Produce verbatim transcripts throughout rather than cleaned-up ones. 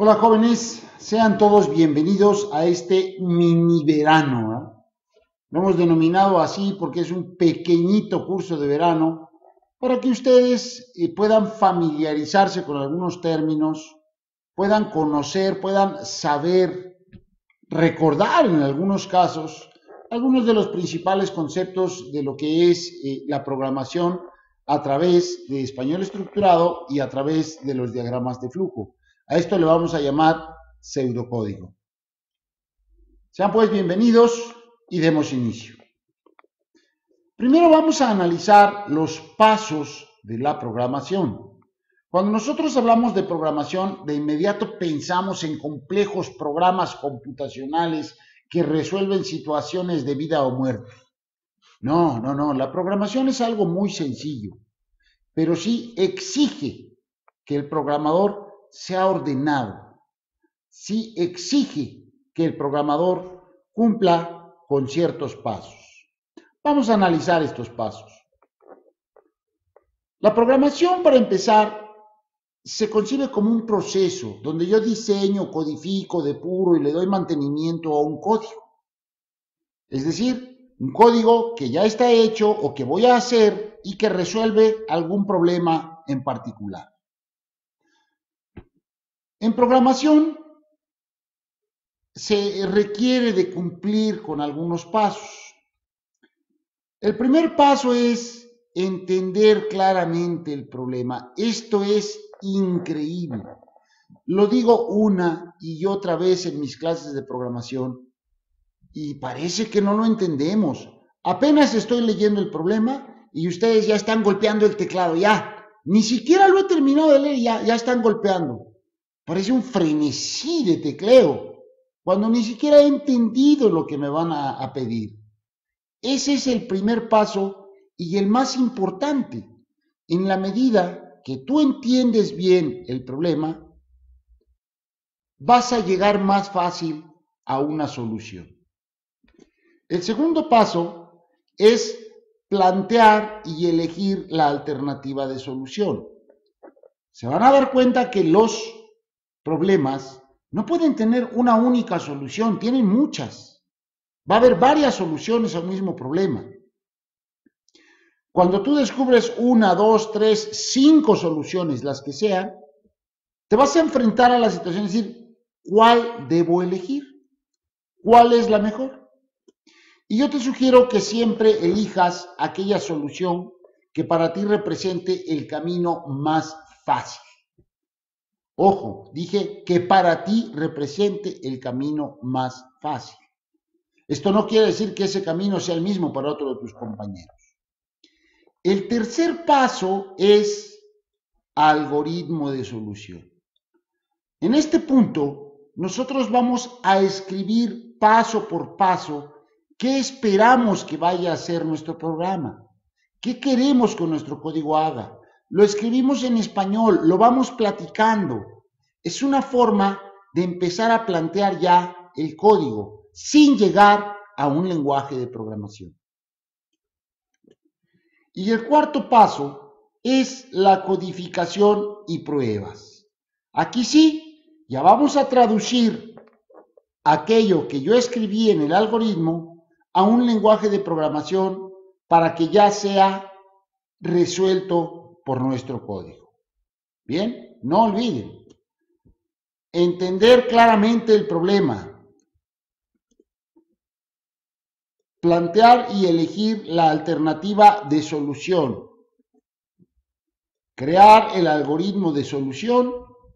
Hola jóvenes, sean todos bienvenidos a este mini verano. ¿eh? Lo hemos denominado así porque es un pequeñito curso de verano para que ustedes eh, puedan familiarizarse con algunos términos, puedan conocer, puedan saber, recordar en algunos casos algunos de los principales conceptos de lo que es eh, la programación a través de español estructurado y a través de los diagramas de flujo. A esto le vamos a llamar pseudocódigo. Sean pues bienvenidos y demos inicio. Primero vamos a analizar los pasos de la programación. Cuando nosotros hablamos de programación, de inmediato pensamos en complejos programas computacionales que resuelven situaciones de vida o muerte. No, no, no, la programación es algo muy sencillo, pero sí exige que el programador sea ordenado. Sí exige que el programador cumpla con ciertos pasos. Vamos a analizar estos pasos. La programación, para empezar, se concibe como un proceso donde yo diseño, codifico, depuro y le doy mantenimiento a un código. Es decir, un código que ya está hecho o que voy a hacer y que resuelve algún problema en particular. En programación se requiere de cumplir con algunos pasos. El primer paso es entender claramente el problema. Esto es increíble. Lo digo una y otra vez en mis clases de programación y parece que no lo entendemos. Apenas estoy leyendo el problema y ustedes ya están golpeando el teclado, ya. Ni siquiera lo he terminado de leer y ya, ya están golpeando. Parece un frenesí de tecleo, cuando ni siquiera he entendido lo que me van a, a pedir. Ese es el primer paso y el más importante. En la medida que tú entiendes bien el problema, vas a llegar más fácil a una solución. El segundo paso es plantear y elegir la alternativa de solución. Se van a dar cuenta que los problemas no pueden tener una única solución, tienen muchas. Va a haber varias soluciones al mismo problema. Cuando tú descubres una, dos, tres, cinco soluciones, las que sean, te vas a enfrentar a la situación de decir, ¿cuál debo elegir? ¿Cuál es la mejor? Y yo te sugiero que siempre elijas aquella solución que para ti represente el camino más fácil. Ojo, dije que para ti represente el camino más fácil. Esto no quiere decir que ese camino sea el mismo para otro de tus compañeros. El tercer paso es algoritmo de solución. En este punto, nosotros vamos a escribir paso por paso qué esperamos que vaya a ser nuestro programa, qué queremos que nuestro código haga. Lo escribimos en español, lo vamos platicando. Es una forma de empezar a plantear ya el código sin llegar a un lenguaje de programación. Y el cuarto paso es la codificación y pruebas. Aquí sí, ya vamos a traducir aquello que yo escribí en el algoritmo a un lenguaje de programación para que ya sea resuelto por nuestro código. Bien, no olviden. Entender claramente el problema, plantear y elegir la alternativa de solución, crear el algoritmo de solución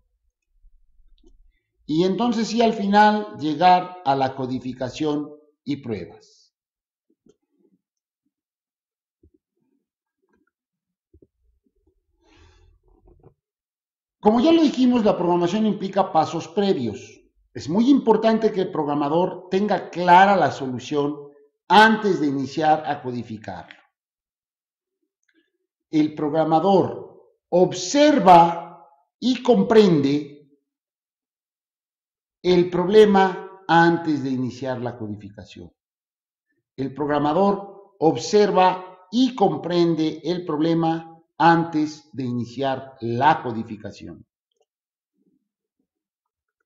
y entonces sí al final llegar a la codificación y pruebas. Como ya lo dijimos, la programación implica pasos previos. Es muy importante que el programador tenga clara la solución antes de iniciar a codificarlo. El programador observa y comprende el problema antes de iniciar la codificación. El programador observa y comprende el problema antes de iniciar la codificación.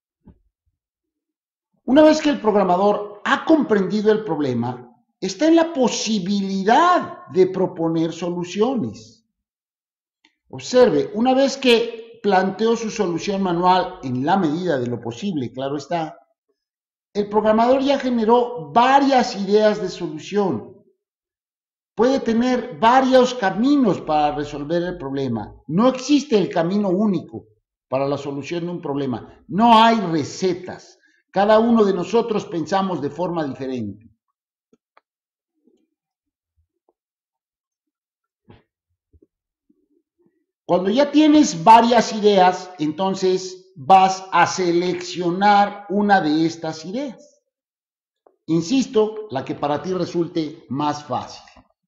Una vez que el programador ha comprendido el problema, está en la posibilidad de proponer soluciones. Observe, una vez que planteó su solución manual en la medida de lo posible, claro está, el programador ya generó varias ideas de solución. Puede tener varios caminos para resolver el problema. No existe el camino único para la solución de un problema. No hay recetas. Cada uno de nosotros pensamos de forma diferente. Cuando ya tienes varias ideas, entonces vas a seleccionar una de estas ideas. Insisto, la que para ti resulte más fácil.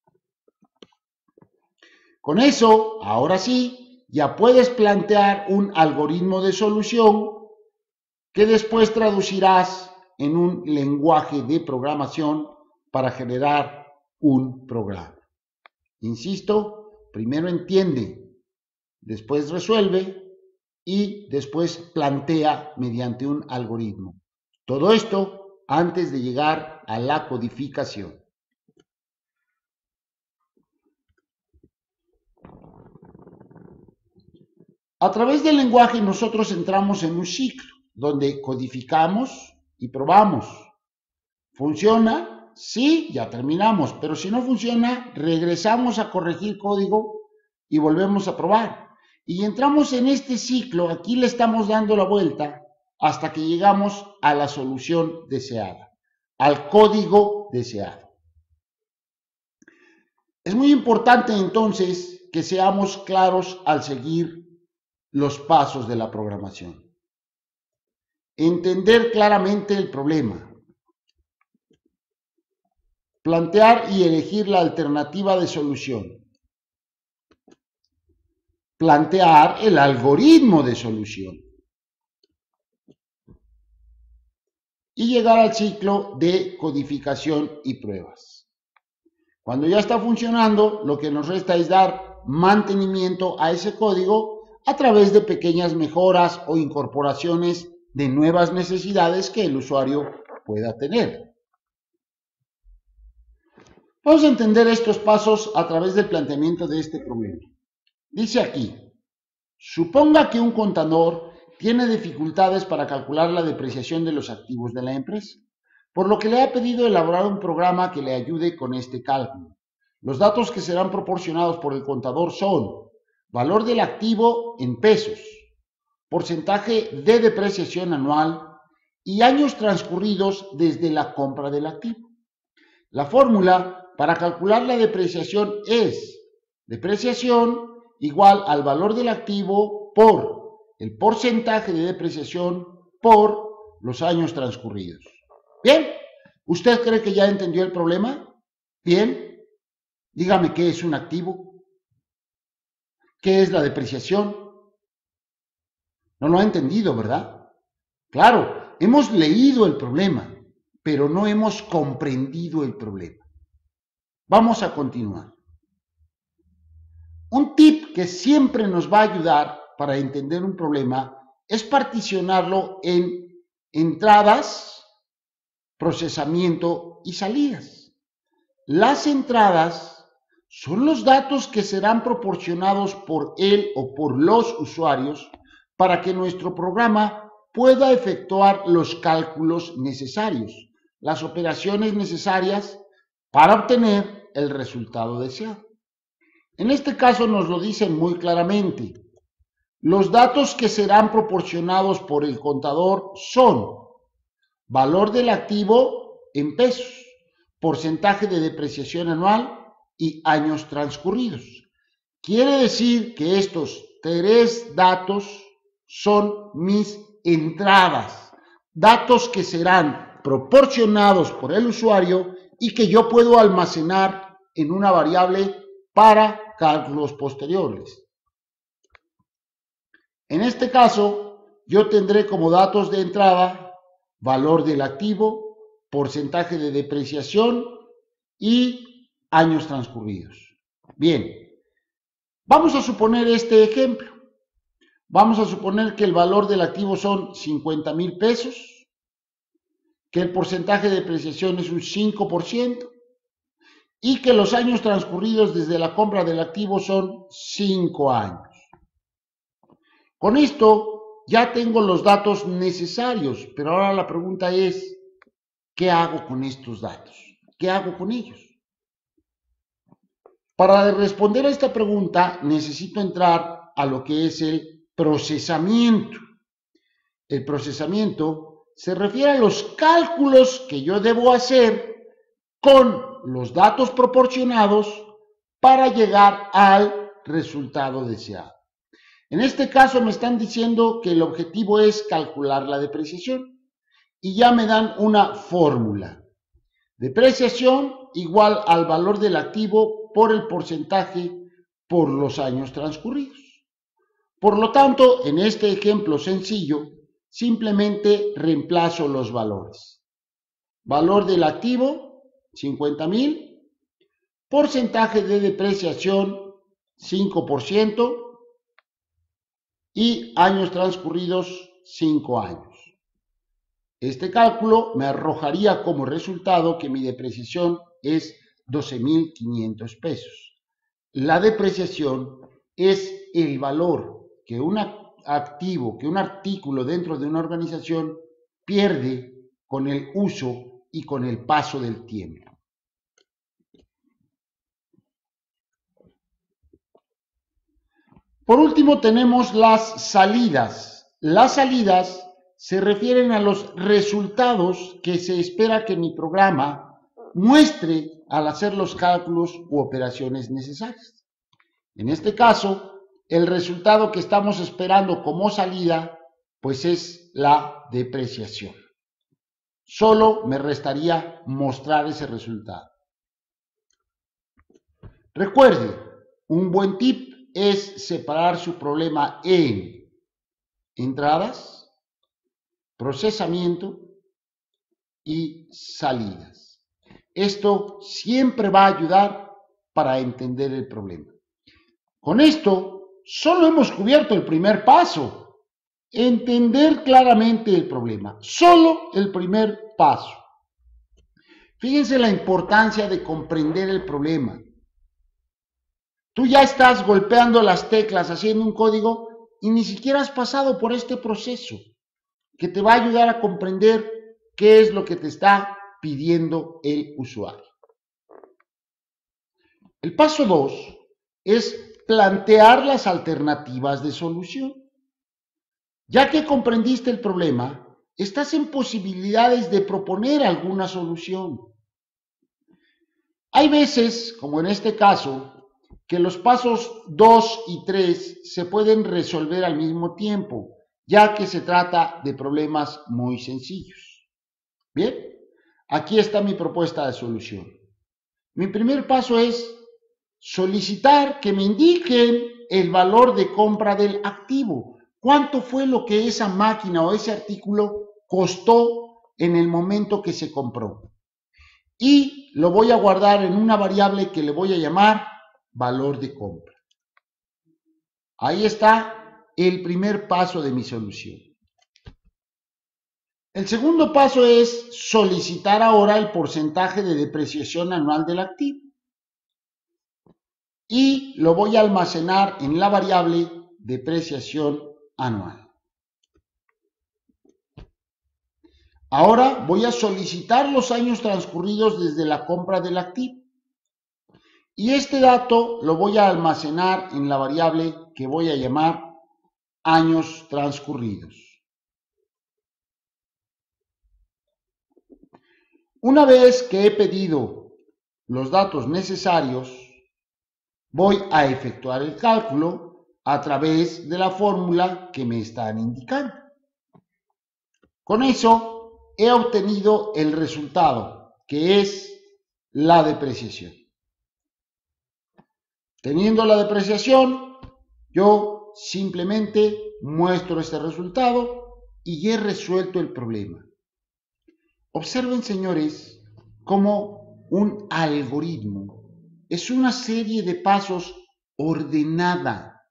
Con eso, ahora sí, ya puedes plantear un algoritmo de solución que después traducirás en un lenguaje de programación para generar un programa. Insisto, primero entiende, después resuelve y después plantea mediante un algoritmo. Todo esto antes de llegar a la codificación. A través del lenguaje nosotros entramos en un ciclo donde codificamos y probamos. ¿Funciona? Sí, ya terminamos, pero si no funciona, regresamos a corregir código y volvemos a probar. Y entramos en este ciclo, aquí le estamos dando la vuelta hasta que llegamos a la solución deseada, al código deseado. Es muy importante entonces que seamos claros al seguir los pasos de la programación. Entender claramente el problema. Plantear y elegir la alternativa de solución. Plantear el algoritmo de solución. Y llegar al ciclo de codificación y pruebas. Cuando ya está funcionando, lo que nos resta es dar mantenimiento a ese código a través de pequeñas mejoras o incorporaciones de nuevas necesidades que el usuario pueda tener. Vamos a entender estos pasos a través del planteamiento de este problema. Dice aquí, suponga que un contador tiene dificultades para calcular la depreciación de los activos de la empresa, por lo que le ha pedido elaborar un programa que le ayude con este cálculo. Los datos que serán proporcionados por el contador son valor del activo en pesos, porcentaje de depreciación anual y años transcurridos desde la compra del activo. La fórmula para calcular la depreciación es depreciación igual al valor del activo por el porcentaje de depreciación por los años transcurridos. Bien, ¿usted cree que ya entendió el problema? Bien, dígame qué es un activo. ¿Qué es la depreciación? No lo ha entendido, ¿verdad? Claro, hemos leído el problema, pero no hemos comprendido el problema. Vamos a continuar. Un tip que siempre nos va a ayudar para entender un problema es particionarlo en entradas, procesamiento y salidas. Las entradas son los datos que serán proporcionados por él o por los usuarios para que nuestro programa pueda efectuar los cálculos necesarios, las operaciones necesarias para obtener el resultado deseado. En este caso nos lo dicen muy claramente. Los datos que serán proporcionados por el contador son valor del activo en pesos, porcentaje de depreciación anual y años transcurridos. Quiere decir que estos tres datos son mis entradas, datos que serán proporcionados por el usuario y que yo puedo almacenar en una variable para cálculos posteriores. En este caso, yo tendré como datos de entrada valor del activo, porcentaje de depreciación y años transcurridos. Bien, vamos a suponer este ejemplo. Vamos a suponer que el valor del activo son cincuenta mil pesos que el porcentaje de depreciación es un cinco por ciento y que los años transcurridos desde la compra del activo son cinco años. Con esto ya tengo los datos necesarios, pero ahora la pregunta es, ¿qué hago con estos datos? ¿Qué hago con ellos? Para responder a esta pregunta necesito entrar a lo que es el procesamiento. El procesamiento se refiere a los cálculos que yo debo hacer con los datos proporcionados para llegar al resultado deseado. En este caso me están diciendo que el objetivo es calcular la depreciación y ya me dan una fórmula. Depreciación igual al valor del activo por el porcentaje por los años transcurridos. Por lo tanto, en este ejemplo sencillo, simplemente reemplazo los valores. Valor del activo, cincuenta mil, porcentaje de depreciación, cinco por ciento, y años transcurridos, cinco años. Este cálculo me arrojaría como resultado que mi depreciación es doce mil quinientos pesos. La depreciación es el valor que un activo, que un artículo dentro de una organización pierde con el uso y con el paso del tiempo. Por último tenemos las salidas. Las salidas se refieren a los resultados que se espera que mi programa muestre al hacer los cálculos u operaciones necesarias. En este caso, el resultado que estamos esperando como salida, pues es la depreciación. Solo me restaría mostrar ese resultado. Recuerde, un buen tip es separar su problema en entradas, procesamiento y salidas. Esto siempre va a ayudar para entender el problema. Con esto, solo hemos cubierto el primer paso, entender claramente el problema. Solo el primer paso. Fíjense la importancia de comprender el problema. Tú ya estás golpeando las teclas, haciendo un código y ni siquiera has pasado por este proceso que te va a ayudar a comprender qué es lo que te está pidiendo el usuario. El paso dos es plantear las alternativas de solución. Ya que comprendiste el problema, estás en posibilidades de proponer alguna solución. Hay veces, como en este caso, que los pasos dos y tres se pueden resolver al mismo tiempo, ya que se trata de problemas muy sencillos. Bien, aquí está mi propuesta de solución. Mi primer paso es solicitar que me indiquen el valor de compra del activo. ¿Cuánto fue lo que esa máquina o ese artículo costó en el momento que se compró? Y lo voy a guardar en una variable que le voy a llamar valor de compra. Ahí está el primer paso de mi solución. El segundo paso es solicitar ahora el porcentaje de depreciación anual del activo. Y lo voy a almacenar en la variable depreciación anual. Ahora voy a solicitar los años transcurridos desde la compra del activo. Y este dato lo voy a almacenar en la variable que voy a llamar años transcurridos. Una vez que he pedido los datos necesarios, voy a efectuar el cálculo a través de la fórmula que me están indicando. Con eso he obtenido el resultado, que es la depreciación. Teniendo la depreciación, yo simplemente muestro este resultado y he resuelto el problema. Observen, señores, cómo un algoritmo es una serie de pasos ordenada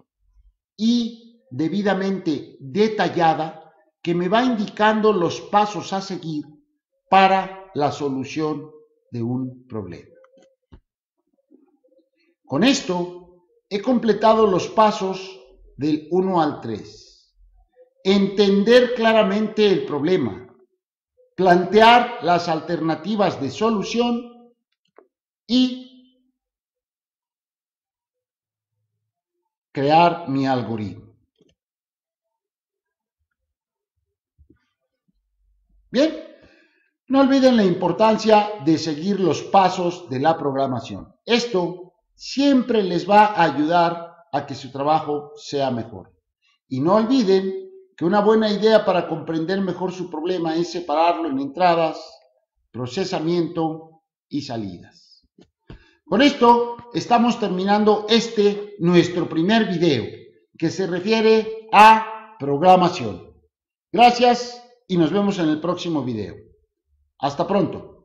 y debidamente detallada que me va indicando los pasos a seguir para la solución de un problema. Con esto he completado los pasos del uno al tres. Entender claramente el problema, plantear las alternativas de solución y crear mi algoritmo. Bien, no olviden la importancia de seguir los pasos de la programación. Esto siempre les va a ayudar a que su trabajo sea mejor. Y no olviden que una buena idea para comprender mejor su problema es separarlo en entradas, procesamiento y salidas. Con esto estamos terminando este nuestro primer video que se refiere a programación. Gracias y nos vemos en el próximo video. Hasta pronto.